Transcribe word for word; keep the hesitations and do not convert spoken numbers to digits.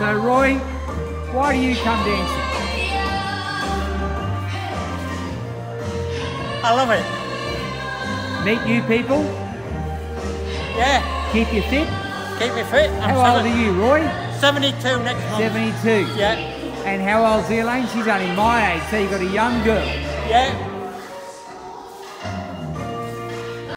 So Roy, why do you come dancing? I love it. Meet new people? Yeah. Keep you fit? Keep me fit. I'm How old are you, Roy? seventy-two next month. seventy-two. Yeah. And how old's Elaine? She's only my age, so you've got a young girl. Yeah.